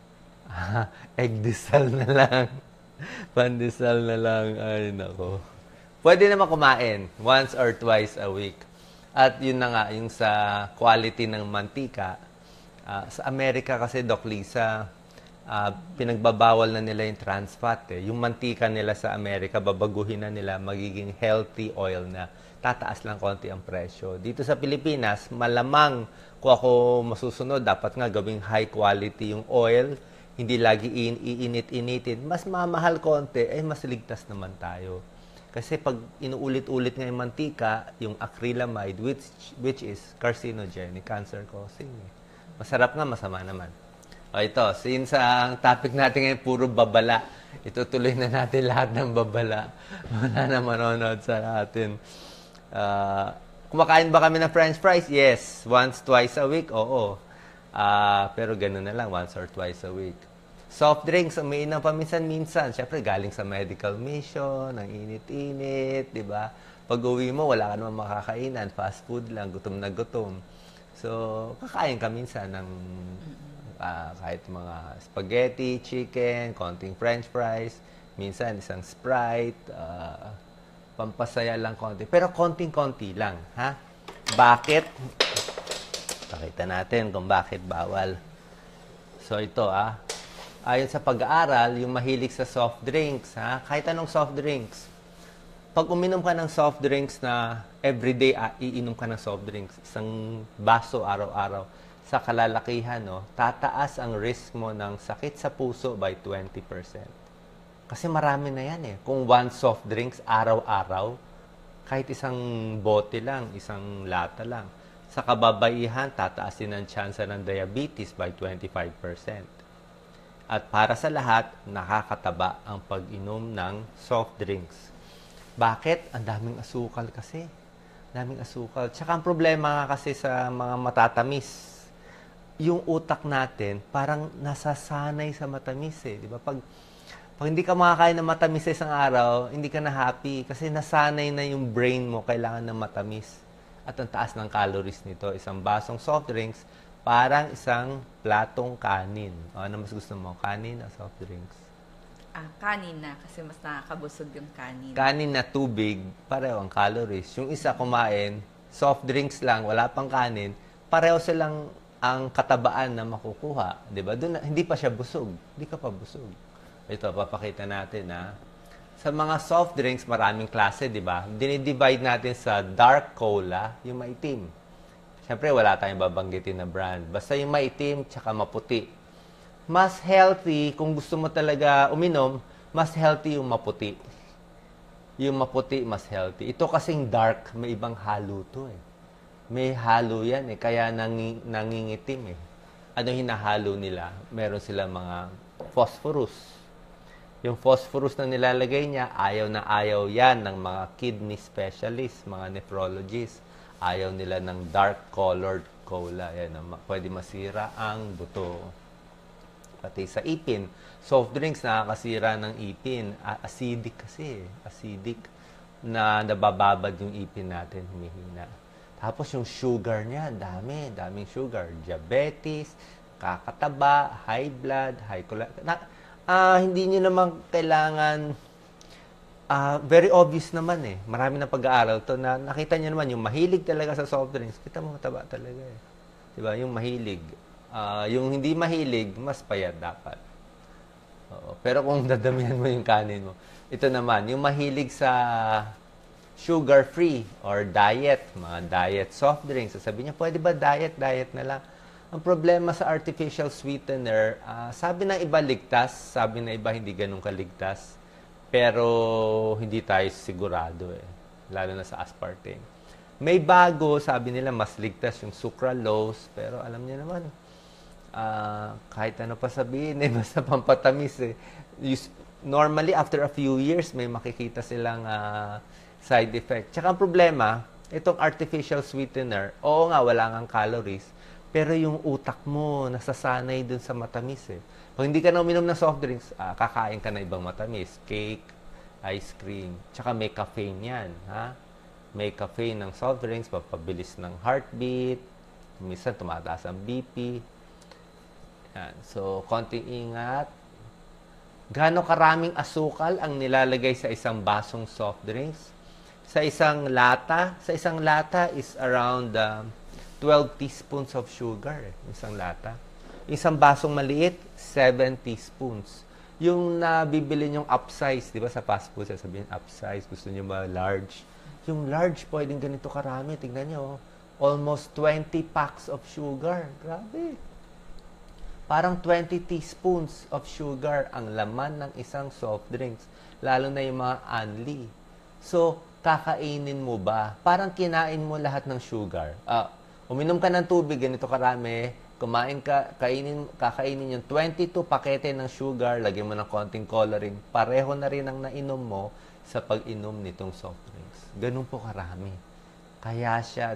Egg disal na lang. Pandesal na lang. Ay, nako. Pwede naman kumain once or twice a week. At yun na nga, yung sa quality ng mantika, uh, sa Amerika kasi, Doc Lisa, uh, pinagbabawal na nila yung trans fat. Eh. Yung mantika nila sa Amerika, babaguhin na nila, magiging healthy oil na. Tataas lang konti ang presyo. Dito sa Pilipinas, malamang kung ako masusunod, dapat nga gawing high quality yung oil, hindi lagi iinit-initin. Mas mamahal konti, eh mas ligtas naman tayo. Kasi pag inuulit-ulit nga yung mantika, yung acrylamide, which, which is carcinogenic, cancer-causing. Masarap nga, masama naman. O ito, since ang topic natin ngayon puro babala, itutuloy na natin lahat ng babala. Wala na manonood sa atin. Uh, kumakain ba kami ng French fries? Yes. Once, twice a week? Oo. Uh, pero gano'n na lang, once or twice a week. Soft drinks, umiinom pa minsan-minsan. Siyempre, galing sa medical mission, ang init-init, di ba? Pag uwi mo, wala ka naman makakainan. Fast food lang, gutom na gutom. So, kakain ka minsan ng uh, kahit mga spaghetti, chicken, konting french fries, minsan isang Sprite, uh, pampasaya lang konti. Pero konting-konti lang, ha? Bakit? Pakita natin kung bakit bawal. So, ito, ah. Ayon sa pag-aaral, yung mahilig sa soft drinks, ha? Kahit anong soft drinks. Pag uminom ka ng soft drinks na everyday, ah, iinom ka ng soft drinks, isang baso araw-araw, sa kalalakihan, no, tataas ang risk mo ng sakit sa puso by twenty percent. Kasi marami na yan eh. Kung one soft drinks araw-araw, kahit isang bote lang, isang lata lang, sa kababaihan, tataasin ang tsansa ng diabetes by twenty-five percent. At para sa lahat, nakakataba ang pag-inom ng soft drinks. Bakit? Ang daming asukal kasi. Daming asukal. Tsaka ang problema nga kasi sa mga matatamis, yung utak natin parang nasasanay sa matamis eh. Di ba? Pag, pag hindi ka makakain ng matamis sa isang araw, hindi ka na happy kasi nasanay na yung brain mo kailangan ng matamis. At ang taas ng calories nito, isang basong soft drinks, parang isang platong kanin. O, ano mas gusto mo? Kanin o soft drinks? Ah, kanin na kasi mas nakakabusog yung kanin. Kanin na tubig, pareho ang calories. Yung isa kumain, soft drinks lang, wala pang kanin, pareho silang ang katabaan na makukuha. Diba? Doon, hindi pa siya busog. Hindi ka pa busog. Ito, papakita natin ha. Sa mga soft drinks, maraming klase, di ba? Dinidivide natin sa dark cola, yung maitim. Siyempre, wala tayong babanggitin na brand. Basta yung maitim, tsaka maputi. Mas healthy, kung gusto mo talaga uminom, mas healthy yung maputi. Yung maputi, mas healthy. Ito kasing dark, may ibang halo to eh. May halo yan eh, kaya nangi, nangingitim eh. Ano hinahalo nila? Meron sila mga phosphorus. Yung phosphorus na nilalagay niya, ayaw na ayaw yan ng mga kidney specialists, mga nephrologists. Ayaw nila ng dark-colored cola. Yan, pwede masira ang buto. Pati sa ipin. Soft drinks nakakasira ng ipin. Acidic kasi. Acidic na nabababad yung ipin natin, humihina. Tapos yung sugar niya, dami. Daming sugar. Diabetes, kakataba, high blood, high cholesterol. Uh, hindi nyo naman kailangan, uh, very obvious naman eh. Marami na pag-aaral to na nakita nyo naman, yung mahilig talaga sa soft drinks, kita mo mataba talaga eh. Diba? Yung mahilig. Uh, yung hindi mahilig, mas payat dapat. Oo. Pero kung dadamihan mo yung kanin mo, ito naman, yung mahilig sa sugar-free or diet, mga diet soft drinks, sasabihin niya, pwede ba diet, diet na lang? Ang problema sa artificial sweetener, uh, sabi ng iba ligtas, sabi ng iba hindi ganun kaligtas. Pero hindi tayo sigurado eh, lalo na sa aspartame. May bago, sabi nila mas ligtas yung sucralose, pero alam niyo naman, uh, kahit ano pa sabihin eh, basta pampatamis eh. Normally, after a few years, may makikita silang uh, side effect. Tsaka ang problema, itong artificial sweetener, oo nga, wala ngang calories, pero yung utak mo, nasasanay dun sa matamis eh. Kung hindi ka na uminom ng soft drinks, ah, kakain ka na ibang matamis. Cake, ice cream. Tsaka may caffeine yan. Ha? May caffeine ng soft drinks, papabilis ng heartbeat. Minsan tumataas ang B P. Yan. So, konting ingat. Gaano karaming asukal ang nilalagay sa isang basong soft drinks? Sa isang lata, sa isang lata is around um, twelve teaspoons of sugar, eh, isang lata. Isang basong maliit, seven teaspoons. Yung nabibili nyong upsize, di ba sa fast food, sasabihin upsize, gusto nyo ba large? Yung large, pwedeng ganito karami. Tingnan nyo, almost twenty packs of sugar. Grabe. Parang twenty teaspoons of sugar ang laman ng isang soft drinks. Lalo na yung mga unli. So, kakainin mo ba? Parang kinain mo lahat ng sugar. Ah, uminom ka ng tubig, ganito karami, kumain ka, kainin, kakainin yung twenty-two pakete ng sugar, lagyan mo ng konting coloring, pareho na rin ang nainom mo sa pag-inom nitong soft drinks. Ganun po karami. Kaya siya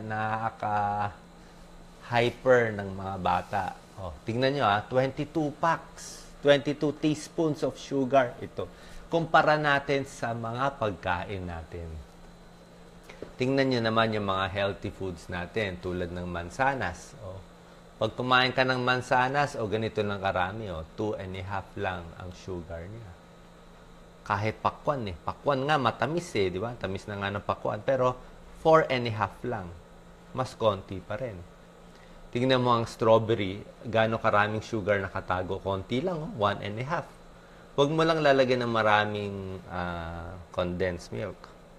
nakaka-hyper ng mga bata. Oh, tingnan nyo ah, twenty-two packs. twenty-two teaspoons of sugar ito. Kumpara natin sa mga pagkain natin. Tingnan nyo naman yung mga healthy foods natin tulad ng mansanas. O, pag kumain ka ng mansanas, o ganito lang karami, o, two and a half lang ang sugar niya. Kahit pakwan eh. Pakwan nga matamis eh, di ba? Tamis na nga ng pakwan. Pero four and a half lang. Mas konti pa rin. Tingnan mo ang strawberry, gaano karaming sugar nakatago. Konti lang, oh, one and a half. Huwag mo lang lalagyan ng maraming uh, condensed milk.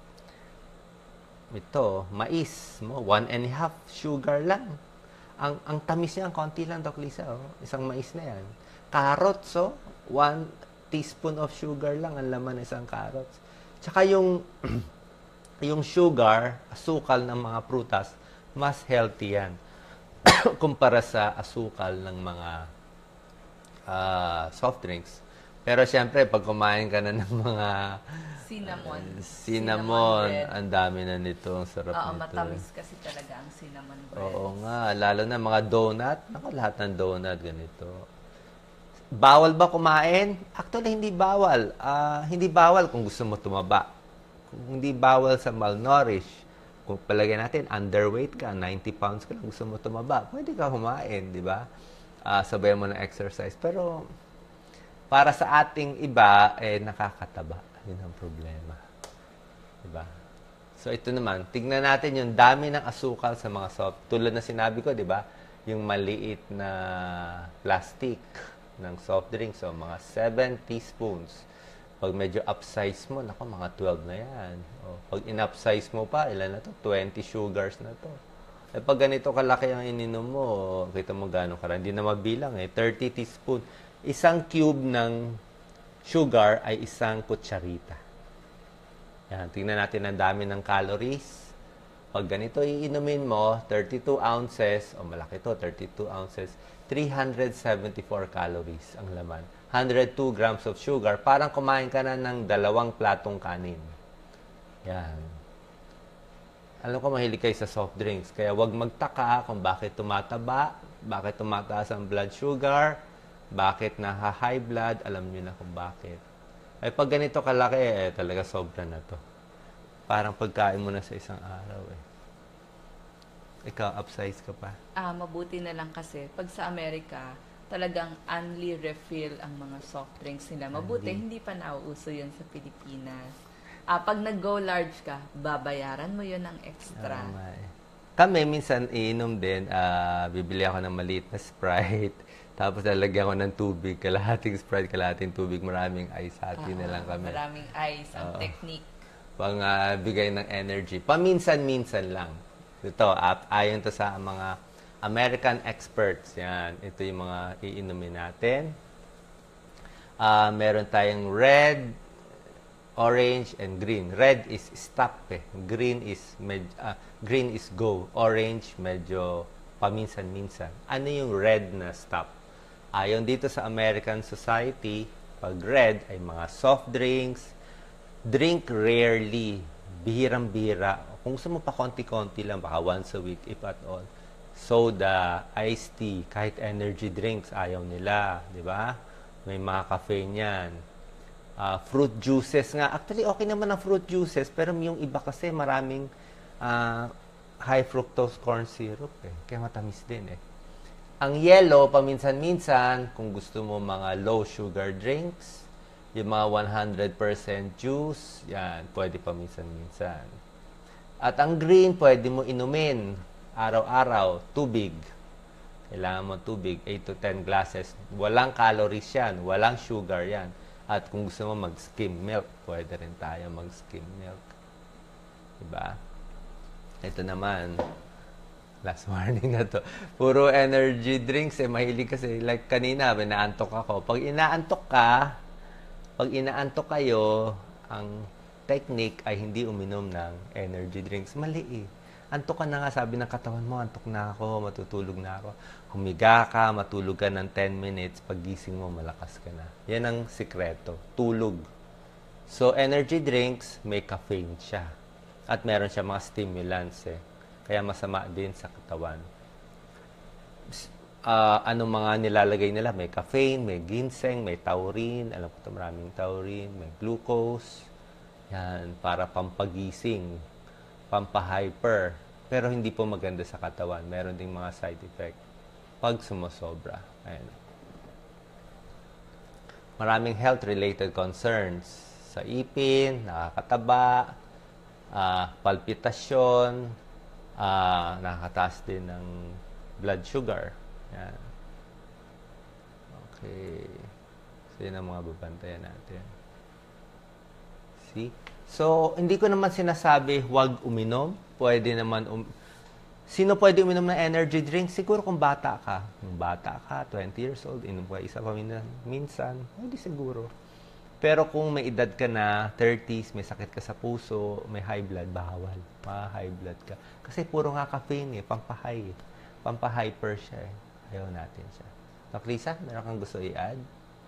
Ito, mais mo, one and a half sugar lang. Ang ang tamis niya, ang konti lang, Doc Lisa, oh. Isang mais na yan. Carrots, oh, one teaspoon of sugar lang ang laman ng isang carrots. Tsaka yung yung sugar, asukal ng mga prutas, mas healthy yan kumpara sa asukal ng mga uh, soft drinks. Pero siyempre, pag kumain ka na ng mga cinnamon, uh, cinnamon, cinnamon ang dami na nito. Ang sarap Oo, nito. matamis kasi talaga ang cinnamon bread. Oo nga, lalo na mga donut. Ako, lahat ng donut ganito. Bawal ba kumain? Actually, hindi bawal. Uh, hindi bawal kung gusto mo tumaba. Kung hindi bawal sa malnourished. Kung palagay natin, underweight ka, ninety pounds ka lang, gusto mo tumaba, pwede ka kumain, di ba? Uh, sabayan mo ng exercise. Pero, para sa ating iba, eh, nakakataba. Yun ang problema. Di ba? So, ito naman, tignan natin yung dami ng asukal sa mga soft. Tulad na sinabi ko, di ba? Yung maliit na plastic ng soft drink. So, mga seven teaspoons. Pag medyo upsize mo, nako, mga twelve na yan. O, pag in-upsize mo pa, ilan na to? twenty sugars na to. Eh, pag ganito kalaki ang ininom mo, kita mo gano'ng karami. Hindi na mabilang eh. thirty teaspoon. Isang cube ng sugar ay isang kutsarita. Yan, tingnan natin ang dami ng calories. Pag ganito iinumin mo, thirty-two ounces, o malaki to, thirty-two ounces, three hundred seventy-four calories ang laman. one hundred two grams of sugar, parang kumain ka na ng dalawang platong kanin. Yan. Alam ko mahilig kayo sa soft drinks, kaya wag magtaka kung bakit tumataba, bakit tumataas ang blood sugar, bakit naha-high blood, alam niyo na kung bakit. Ay pag ganito kalaki, eh, talaga sobra na to. Parang pagkain mo na sa isang araw eh. Ikaw, upsize ka pa? Ah, mabuti na lang kasi pag sa Amerika, talagang only refill ang mga soft drinks nila. Mabuti, Only. hindi pa nauuso yun sa Pilipinas. Ah, pag nag-go large ka, babayaran mo yun ng extra. Tama eh. Kami, minsan iinom din, ah, bibili ako ng maliit na Sprite, tapos lalagyan ko ng tubig, kalahating Sprite, kalahating tubig, maraming ice, hati na lang kami. Maraming ice, ang Oo. technique. Pang ah, bigay ng energy. Paminsan-minsan lang. Ito, ap- ayon to sa mga American experts. Yan. Ito yung mga iinumin natin. Ah, meron tayong red, orange, and green. Red is stop eh. Green is med- ah, green is go. Orange, medyo paminsan-minsan. Ano yung red na stop? Ayon dito sa American Society, pag red ay mga soft drinks, drink rarely, bihirang-bihira. Kung gusto mo pa konti-konti lang, baka once a week, if at all. Soda, iced tea, kahit energy drinks, ayaw nila, di ba? May mga caffeine yan. Uh, fruit juices nga. Actually, okay naman ang fruit juices, pero yung iba kasi maraming uh, high fructose corn syrup eh. Kaya matamis din eh. Ang yellow, paminsan-minsan, kung gusto mo mga low sugar drinks, yung mga one hundred percent juice, yan, pwede paminsan-minsan. At ang green, pwede mo inumin araw-araw, tubig. Kailangan mo tubig, eight to ten glasses. Walang calories yan, walang sugar yan. At kung gusto mo mag-skim milk, pwede rin tayo mag-skim milk. Diba? Ito naman, last warning na to. Puro energy drinks eh, mahilig kasi. Like kanina, inaantok ako. Pag inaantok ka, pag inaantok kayo, ang technique ay hindi uminom ng energy drinks. Mali eh. Antok ka na nga, sabi ng katawan mo, antok na ako, matutulog na ako. Humiga ka, matulog ka ng ten minutes, paggising mo, malakas ka na. Yan ang sikreto, tulog. So, energy drinks, may caffeine siya. At meron siya mga stimulants eh. Kaya masama din sa katawan. uh, anong mga nilalagay nila. May caffeine, may ginseng, may taurine. Alam ko ito, maraming taurine. May glucose. Yan, para pampagising, pampahyper. Pero hindi po maganda sa katawan. Meron ding mga side effect pag sumusobra. Ayan. Maraming health-related concerns sa ipin, nakakataba, uh, palpitasyon, uh, nakakataas din ng blood sugar. Yan. Okay. So, yun ang mga babantayan natin. See? So, hindi ko naman sinasabi huwag uminom. Pwede naman um Sino pwede uminom ng energy drink? Siguro kung bata ka. Kung bata ka, twenty years old, inom ka isa pa minsan, hindi siguro. Pero kung may edad ka na, thirties, may sakit ka sa puso, may high blood, bawal. Ma-high blood ka. Kasi puro nga caffeine eh, pampahay. Eh. Pampahyper siya eh. Ayaw natin siya. Doc Lisa, meron kang gusto i-add?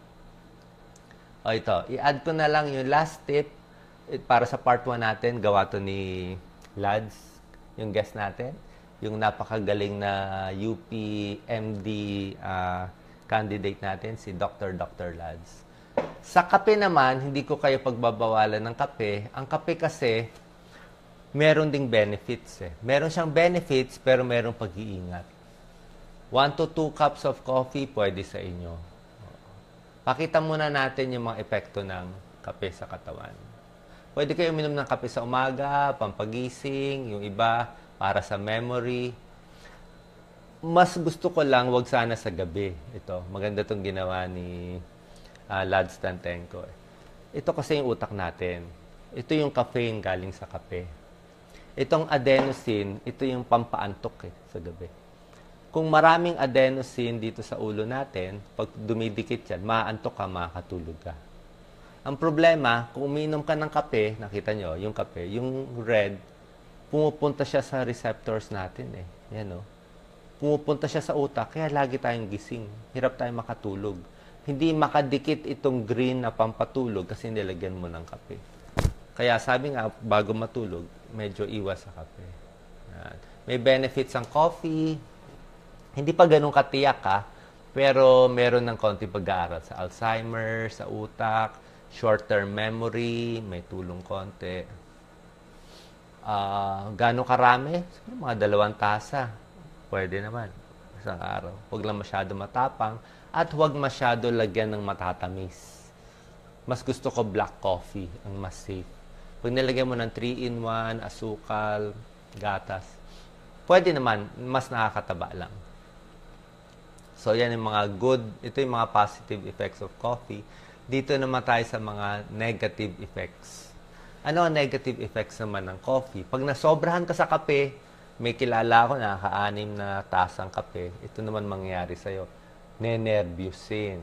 O ito, i-add ko na lang yung last tip para sa part one natin. Gawa to ni Lads, yung guest natin. Yung napakagaling na U P M D uh, candidate natin, si Doctor Doctor Lads. Sa kape naman, hindi ko kayo pagbabawalan ng kape. Ang kape kasi, meron ding benefits eh. Meron siyang benefits, pero merong pag-iingat. One to two cups of coffee, pwede sa inyo. Pakita muna natin yung mga epekto ng kape sa katawan. Pwede kayo uminom ng kape sa umaga, pampagising, yung iba, para sa memory. Mas gusto ko lang, wag sana sa gabi. Ito, maganda itong ginawa ni uh, Lads Tantenko. Ito kasi yung utak natin. Ito yung caffeine galing sa kape. Itong adenosine, ito yung pampaantok eh, sa gabi. Kung maraming adenosine dito sa ulo natin, pag dumidikit yan, maantok ka, makakatulog ka. Ang problema, kung uminom ka ng kape, nakita nyo, yung kape, yung red, pumupunta siya sa receptors natin eh. Yan o. Pumupunta siya sa utak, kaya lagi tayong gising. Hirap tayong makatulog. Hindi makadikit itong green na pampatulog kasi nilagyan mo ng kape. Kaya sabi nga, bago matulog, medyo iwas sa kape. Yan. May benefits ang coffee. Hindi pa ganun katiyak ha, pero meron ng konti pag-aaral sa Alzheimer, sa utak, short-term memory, may tulong konti. Uh, gaano karami? Siguro mga dalawang tasa. Pwede naman. Isang araw. Huwag lang masyado matapang at huwag masyado lagyan ng matatamis. Mas gusto ko black coffee ang mas safe. Pag nilagyan mo ng three in one, asukal, gatas, pwede naman, mas nakakataba lang. So, yan yung mga good, ito yung mga positive effects of coffee. Dito naman tayo sa mga negative effects. Ano ang negative effects naman ng coffee? Pag nasobrahan ka sa kape, may kilala ako na nakaka-anim na tasang kape, ito naman mangyayari sa'yo. Nenervyusin,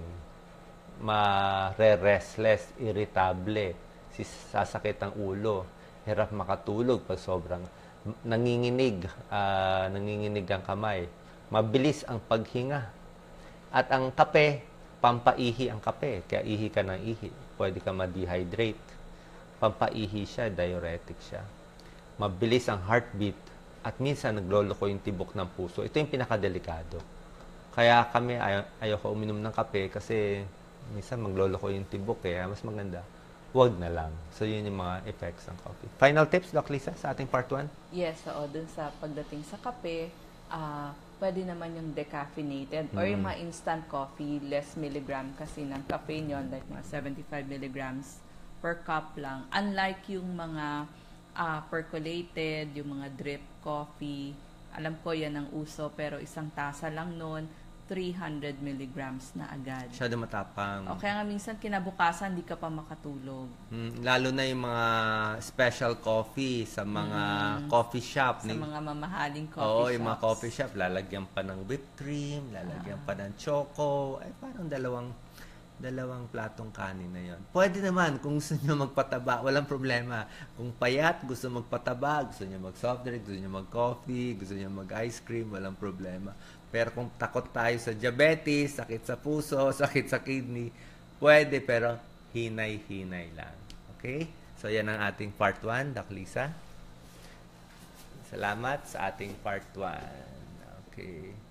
mare-restless, irritable, sasakit ang ulo, hirap makatulog pag sobrang nanginginig, uh, nanginginig ang kamay, mabilis ang paghinga. At ang kape, pampaihi ang kape, kaya ihi ka ng ihi, pwede ka ma-dehydrate. Pampaihi siya, diuretic siya. Mabilis ang heartbeat at minsan nagloloko yung tibok ng puso. Ito yung pinakadelikado. Kaya kami ay ayoko uminom ng kape kasi minsan magloloko yung tibok kaya mas maganda. Huwag na lang. So yun yung mga effects ng coffee. Final tips, Doc Lisa, sa ating part one? Yes, oo. Dun sa pagdating sa kape, uh, pwede naman yung decaffeinated mm. or yung mga instant coffee, less milligram kasi ng caffeine yun, like mga seventy-five milligrams per cup lang. Unlike yung mga uh, percolated, yung mga drip coffee, alam ko yan ang uso, pero isang tasa lang nun, three hundred milligrams na agad. Masyado matapang. O kaya nga minsan kinabukasan, di ka pa makatulog. Mm, lalo na yung mga special coffee sa mga mm, coffee shop. Sa ni, mga mamahaling coffee oo, shops. Oo, yung mga coffee shop, lalagyan pa ng whipped cream, lalagyan ah. pa ng choco, ay parang dalawang dalawang platong kanin na yon. Pwede naman, kung gusto nyo magpataba, walang problema. Kung payat, gusto magpataba, gusto nyo mag-soft drink, gusto nyo mag-coffee, gusto nyo mag-ice cream, walang problema. Pero kung takot tayo sa diabetes, sakit sa puso, sakit sa kidney, pwede, pero hinay-hinay lang. Okay? So, yan ang ating part one, Doc Lisa. Salamat sa ating part one. Okay.